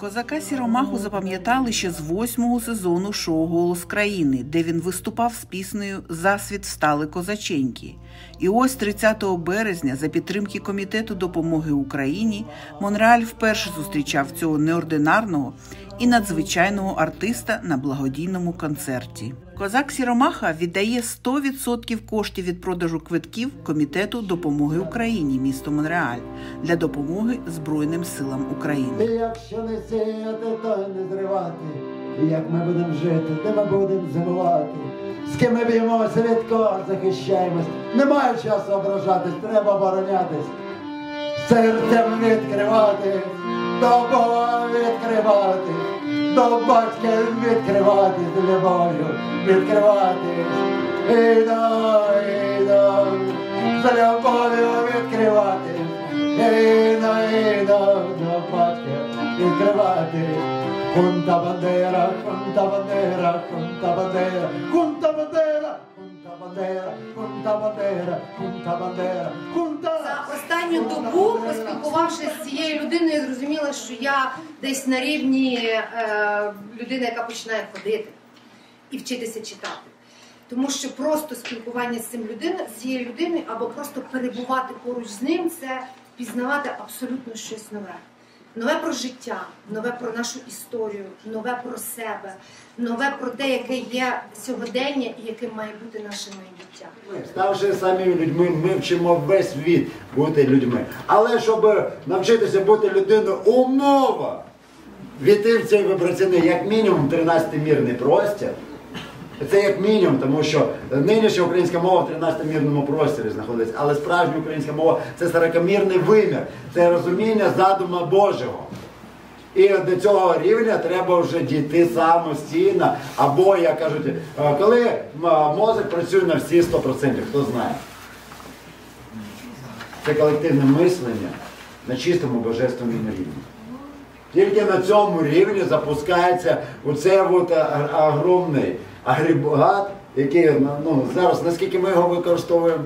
Козака Сіромаху запам'ятали ще з 8-го сезону шоу «Голос країни», де він виступав з піснею «Засвіт встали козаченьки». І ось 30 березня за підтримки Комітету допомоги Україні Монреаль вперше зустрічав цього неординарного і надзвичайного артиста на благодійному концерті. Козак Сіромаха віддає 100% коштів від продажу квитків Комітету допомоги Україні місто Монреаль для допомоги Збройним силам України. Якщо не сіяти, то не зривати. Як ми будемо жити, де ми будемо зимувати. З ким ми б'ємося, від кого захищаємось. Немає часу ображатись, треба оборонятись. Серцем відкривати, до Бога відкривати, до батька відкривати, з любов'ю відкривати. Іду, з любов'ю відкривати. Іду, до батька відкривати. Хунта Бандера, Хунта Бандера, Хунта Бандера, Хунта Бандера, Хунта Бандера, Хунта Бандера, Хунта Бандера, Хунта. За останню добу, поспілкувавшись з цією людиною, я зрозуміла, що я десь на рівні людини, яка починає ходити і вчитися читати. Тому що просто спілкування з цією людиною або просто перебувати поруч з ним – це пізнавати абсолютно щось нове. Нове про життя, нове про нашу історію, нове про себе, нове про те, яке є сьогодення і яким має бути наше майбуття. Ставши самі людьми, ми вчимо весь світ бути людьми. Але щоб навчитися бути людиною, умова війти в цей вибраційний, як мінімум, 13-й мірний простір. Це як мінімум, тому що нинішня українська мова в 13-мірному просторі знаходиться, але справжня українська мова – це 40-мірний вимір, це розуміння задума Божого. І до цього рівня треба вже дійти самостійно, або, як кажуть, коли мозок працює на всі 100%, хто знає. Це колективне мислення на чистому божественному рівні. Тільки на цьому рівні запускається оцей огромний агрегат, який, зараз, наскільки ми його використовуємо?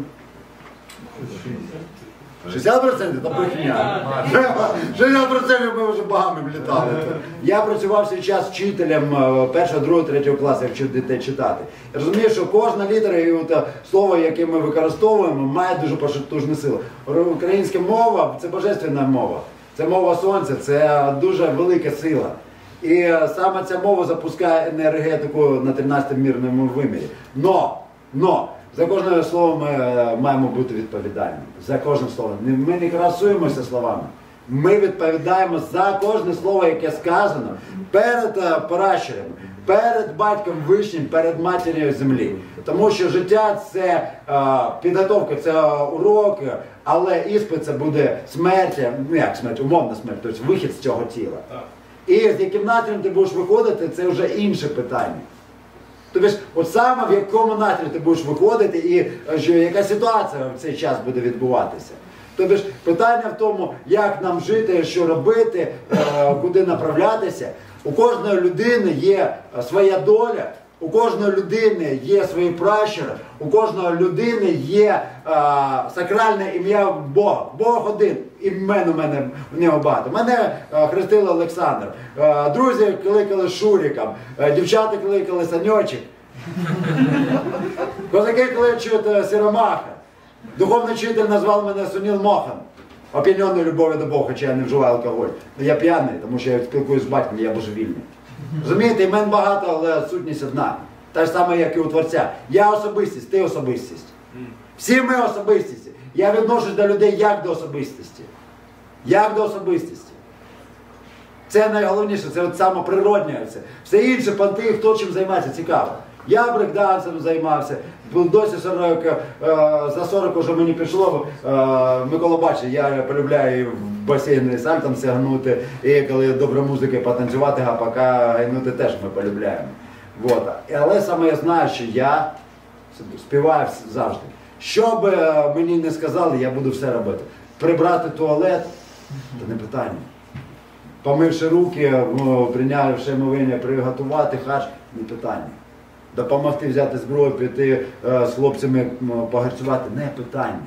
60%? Це брехня. 60% ми вже багами влітали. Я працював свій час вчителем 1, 2, 3 класу, я вчив дітей читати. Я розумію, що кожна літера і слово, яке ми використовуємо, має дуже потужну силу. Українська мова – це божественна мова. Це мова сонця, це дуже велика сила. І саме ця мова запускає енергетику на 13-мірному вимірі. Но, за кожне слово ми маємо бути відповідальними. За кожне слово. Ми не красуємося словами. Ми відповідаємо за кожне слово, яке сказано перед пращурами, перед батьком вишнім, перед матір'ю землі. Тому що життя – це підготовка, це урок, але іспит – це буде смерть, як смерть, умовна смерть, тобто вихід з цього тіла. І з яким напрямом ти будеш виходити, це вже інше питання. Тобто, от саме в якому напрямку ти будеш виходити і яка ситуація в цей час буде відбуватися. Тобто, питання в тому, як нам жити, що робити, куди направлятися. У кожної людини є своя доля, у кожної людини є свої пращури, у кожної людини є сакральне ім'я Бога. Бог один, імен у мене в нього багато. Мене хрестили Олександр, друзі кликали Шуриком, дівчата кликали Саньочик, козаки кличуть Сіромаха, духовний вчитель назвав мене Сунил Мохан, оп'янений любов'ю до Бога, хоча я не вживаю алкоголь. Я п'яний, тому що я спілкуюсь з батьком, я божевільний. Розумієте, імен багато, але сутність одна. Та ж саме, як і у Творця. Я особистість, ти особистість. Всі ми особистісті. Я відношусь до людей як до особистості. Як до особистості. Це найголовніше, це от самоприродне. Все інше, понти, хто чим займається, цікаво. Я брейкдансом займався, досі за 40 вже мені пішло, Микола бачить, я полюбляю і в басейн сальтом сягнути, і коли добра музика потанцювати, гапака гайнути теж ми полюбляємо. Вот. Але саме я знаю, що я співаю завжди. Що би мені не сказали, я буду все робити. Прибрати туалет – це не питання. Помивши руки, прийнявши мовення, приготувати харч – не питання. Допомогти взяти зброю, піти з хлопцями погарцювати – не питання.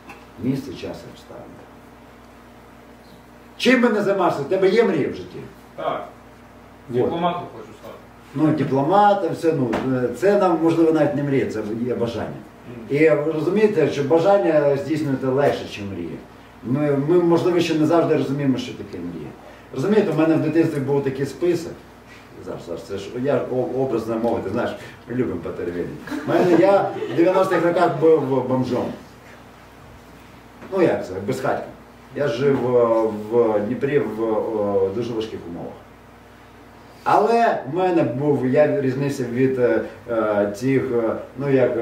Місце, час обставини. Чим би не займався, у тебе є мрія в житті? Так. Вот. Дипломатом хочу стати. Ну, дипломатом, все, ну, це нам, можливо, навіть не мрія, це є бажання. І ви розумієте, що бажання здійснювати легше, ніж мрія. Ми, можливо, ще не завжди розуміємо, що таке мрія. Розумієте, у мене в дитинстві був такий список. Зараз, це ж я образно мовити, знаєш, ми любимо потеревені. Я в 90-х роках був бомжом. Ну як це, безхатьком. Я жив в Дніпрі в дуже важких умовах. Але в мене був, я різнився від тих, ну як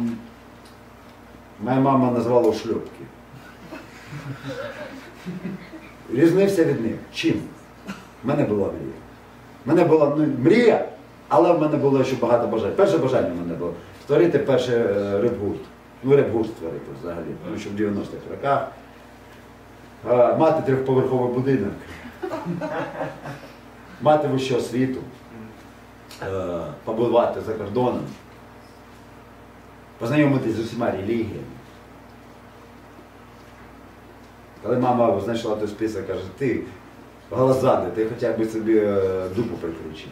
моя мама назвала ушльопки. Різнився від них. Чим? В мене була мрія. В мене була мрія, але в мене було ще багато бажань. Перше бажання в мене було створити перший реп-гурт. Ну, реп-гурт створити взагалі, тому що в 90-х роках мати трьохповерховий будинок, мати вищу освіту, побувати за кордоном, познайомитися з усіма релігіями. Коли мама знайшла той список, каже, ти голозадий, ти хоча б собі дупу прикручив.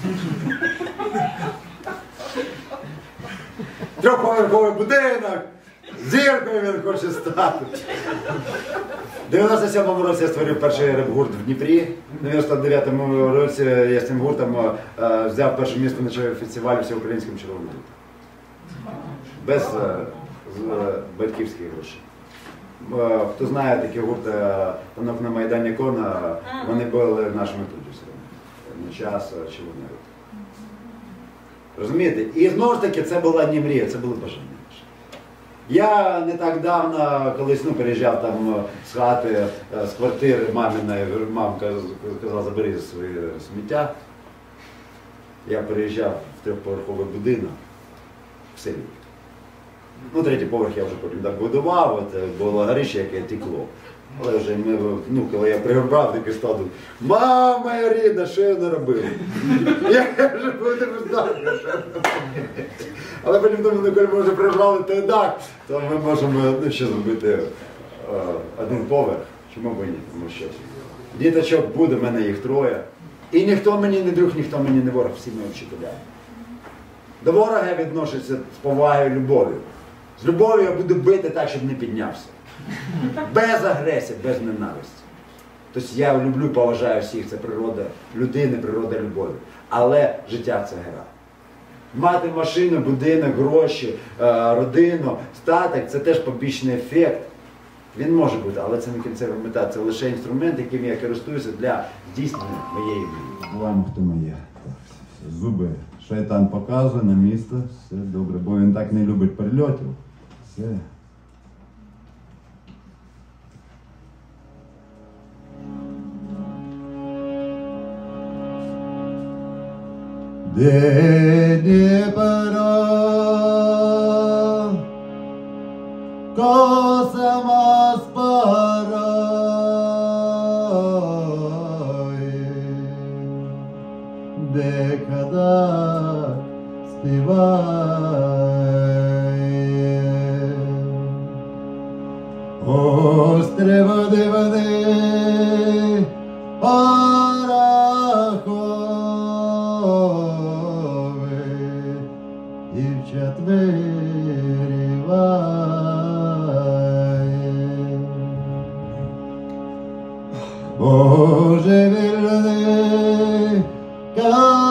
Трьохповерховий будинок, зіркою він хоче стати. В 97-му році я створив перший реп-гурт в Дніпрі. В 99-му році я з цим гуртом взяв перше місце на фестивалі всеукраїнським червоним гуртом. Без батьківських грошей. Хто знає такі гурти «Танок на Майдані Кона», вони були нашими продюсерами. На час червоний гурт. Розумієте? І знову ж таки це була не мрія, це були бажання. Я не так давно колись переїжджав там з хати, з квартири маминої, мамка казала, забери своє сміття. Я переїжджав в трьохповерховий будинок в селі. Ну, третій поверх я вже потім так будував, було горище, яке текло. Але вже коли я пригорбав, такий став, мама моя рідна, що я не робив? Я вже буду ждати. Але потім думаю, коли ми вже прибрали той дах, то ми можемо ще зробити один поверх. Чому б і ні? Тому що діточок буде, в мене їх троє. І ніхто мені не друг, ніхто мені не ворог, всі мої вчителя. До ворога я відношуся з повагою і любов'ю. З любов'ю я буду бити так, щоб не піднявся. Без агресії, без ненависті. Тобто я люблю, поважаю всіх, це природа людини, природа любові. Але життя це гра. Мати машину, будинок, гроші, родину, статок – це теж побічний ефект. Він може бути, але це не кінцева мета, це лише інструмент, яким я користуюся для здійснення моєї мрії. Вам хто моє. Зуби шайтан показує на місто, все добре, бо він так не любить перельотів. Все. Дніпро, космос порой, декада співає. Остре води, дівчат виріває. Боже вільний,